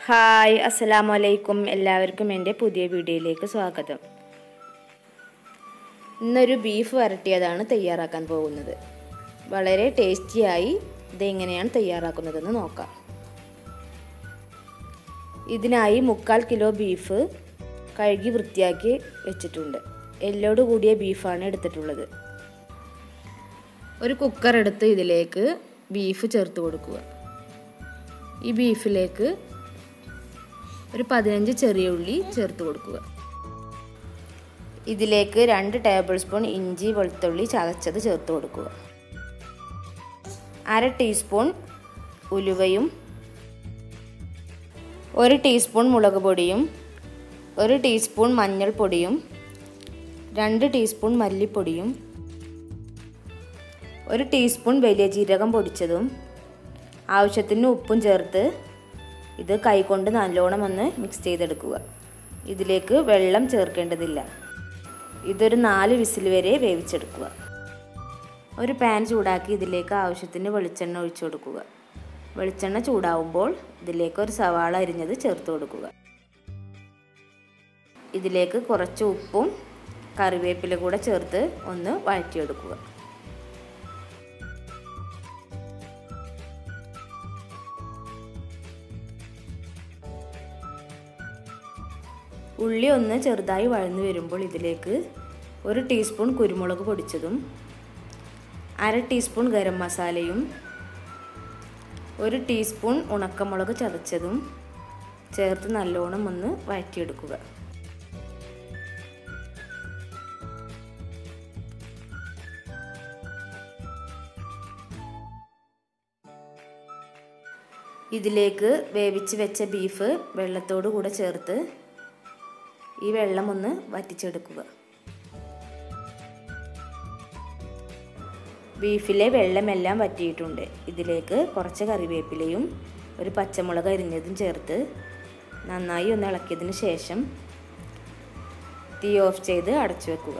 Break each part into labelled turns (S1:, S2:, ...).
S1: Hi അസ്സലാമു അലൈക്കും എല്ലാവർക്കും എൻ്റെ പുതിയ വീഡിയോയിലേക്ക് സ്വാഗതം. ഇന്നൊരു ബീഫ് വരട്ടിയതാണ് തയ്യാറാക്കാൻ പോകുന്നത്. വളരെ ടേസ്റ്റിയായി ഇതെങ്ങനെയാണ് തയ്യാറാക്കുന്നതെന്ന് നോക്കാം. ഇതിനായി 3/4 കിലോ ബീഫ് കഴുകി വൃത്തിയാക്കി വെച്ചിട്ടുണ്ട്. എല്ലോട് കൂടിയ ബീഫാണ് എടുത്തിട്ടുള്ളത്. ഒരു കുക്കർ എടുത്ത് ഇതിലേക്ക് ബീഫ് ചേർത്ത് കൊടുക്കുക. ഈ ബീഫിലേക്ക് ഒരു 15 ചെറിയ ഉള്ളി ചേർത്ത് കൊടുക്കുക. ഇതിലേക്ക് 2 ടേബിൾ സ്പൂൺ ഇഞ്ചി വെളുത്തുള്ളി ചതച്ചത് ചേർത്ത് കൊടുക്കുക. 1/2 ടീസ്പൂൺ ഉലുവയും 1 ടീസ്പൂൺ മുളക് പൊടിയും 1 ടീസ്പൂൺ മഞ്ഞൾപ്പൊടിയും 2 ടീസ്പൂൺ മല്ലിപ്പൊടിയും 1 ടീസ്പൂൺ വലിയ ജീരകം പൊടിച്ചതും ആവശ്യത്തിന് ഉപ്പും ചേർത്ത് ഇത് കൈകൊണ്ട് നല്ലോണം ഒന്ന് മിക്സ് ചെയ്തെടുക്കുക. ഇതിലേക്ക് വെള്ളം ചേർക്കേണ്ടതില്ല. ഇതൊരു 4 വിസിൽ വരെ വേവിച്ചെടുക്കുക. ഒരു പാൻ ചൂടാക്കി ഇതിലേക്ക് ആവശ്യത്തിന് വെളിച്ചെണ്ണ ഒഴിച്ചു കൊടുക്കുക. വെളിച്ചെണ്ണ ചൂടാവുമ്പോൾ ഇതിലേക്ക് ഒരു സവാള അരിഞ്ഞത് ചേർത്ത് കൊടുക്കുക. ഇതിലേക്ക് കുറച്ച് ഉപ്പും കറിവേപ്പില കൂടെ ചേർത്ത് ഒന്ന് വഴറ്റിയെടുക്കുക. ഉള്ളി ഒന്ന് ചെറുതായി വഴന്നു വരുമ്പോൾ ഇതിലേക്ക് 1 ടീസ്പൂൺ കുരുമുളക് പൊടിച്ചതും 1/2 ടീസ്പൂൺ ഗരം മസാലയും 1 ടീസ്പൂൺ ഉണക്കമുളക് ചതച്ചതും ചേർത്ത് നല്ലോണം ഒന്ന് വഴറ്റിയെടുക്കുക. ഇതിലേക്ക് വേവിച്ച് വെച്ച ബീഫ് വെള്ളത്തോടു കൂടെ ചേർത്ത് ഈ വെള്ളം ഒന്ന് വറ്റിച്ചെടുക്കുക. ബീഫിലെ വെള്ളമെല്ലാം വറ്റിയിട്ടുണ്ട്. ഇതിലേക്ക് കുറച്ച് കറിവേപ്പിലയും 1 പച്ചമുളക് അരിഞ്ഞതും ചേർത്ത് നന്നായി ഒന്ന് ഇളക്കിയതിന് ശേഷം തീ ഓഫ് ചെയ്ത് അടച്ചു വെക്കുക.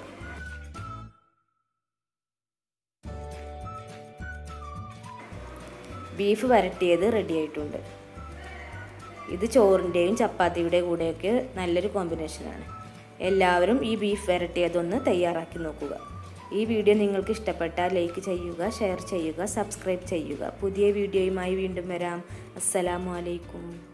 S1: ബീഫ് വരട്ടിയത് റെഡി ആയിട്ടുണ്ട്. ഇത് ചോറിൻ്റെയും ചപ്പാത്തിയുടെയും കൂടെയൊക്കെ നല്ലൊരു കോമ്പിനേഷനാണ്. എല്ലാവരും ഈ ബീഫ് വരട്ടിയതൊന്ന് തയ്യാറാക്കി നോക്കുക. ഈ വീഡിയോ നിങ്ങൾക്ക് ഇഷ്ടപ്പെട്ടാൽ ലൈക്ക് ചെയ്യുക, ഷെയർ ചെയ്യുക, സബ്സ്ക്രൈബ് ചെയ്യുക. പുതിയ വീഡിയോയുമായി വീണ്ടും വരാം. അസ്സലാമു അലൈക്കും.